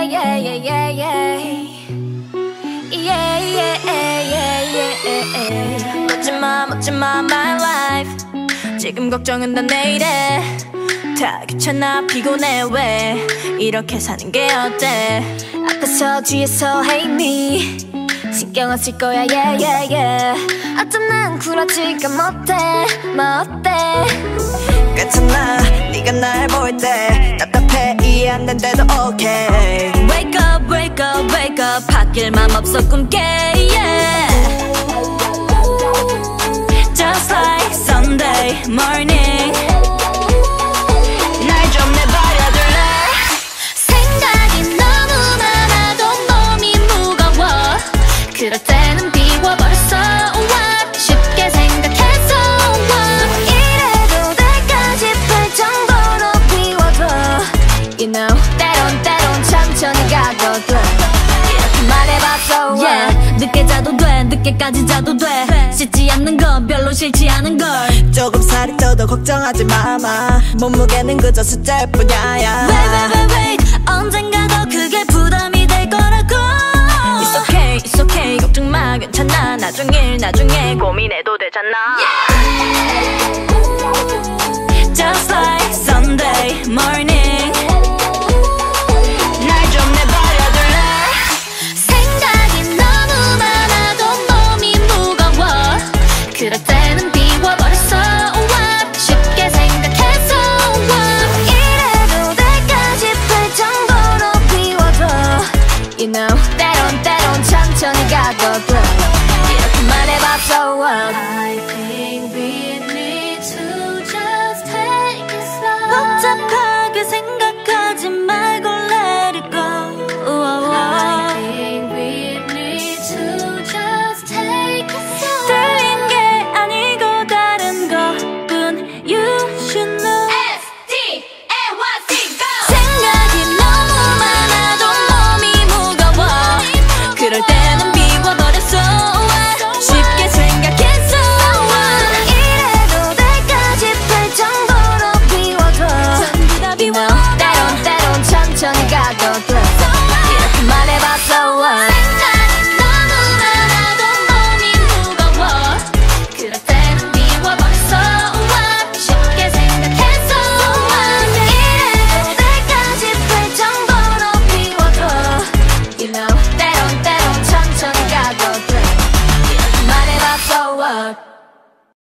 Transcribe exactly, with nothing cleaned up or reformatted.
yeah, yeah, yeah, yeah. Yeah, yeah, yeah, yeah, yeah. 묻지마, 묻지마, my life. 지금 걱정은 다 내일에. 다 귀찮아 피곤해 왜 이렇게 사는 게 어때. 앞에서 뒤에서 hate me. 신경 안 쓸 거야, yeah, yeah, yeah. 어쩜 난 쿨하지가 못해, 뭐 어때. 괜찮아, 네가 날 볼 때 답답해 이해 안 된대도 okay. Wake up, wake up, wake up. 바뀔 맘 없어 꿈깨, yeah. Just like Sunday morning. 날 좀 내버려둘래. 생각이 너무 많아도 몸이 무거워. 그럴 때는 비워버렸어. What? 쉽게 생각해서 what? 이래도 될까 싶을 정도로 비워둬. You know, 때론 때론 천천히 가거든. 이렇게 말해봤어. Yeah, 늦게 자도 돼, 늦게까지 자도 돼. 씻지 않는 건 별로 싫지 않은 걸. 조금 살이 쪄도 걱정하지 마마. 몸무게는 그저 숫자일 뿐이야. Wait, wait, wait, wait. 언젠가 더 크게 부담이 될 거라고. It's okay, it's okay. 걱정 마, 괜찮아. 나중에 나중에 고민해도 되잖아. Yeah.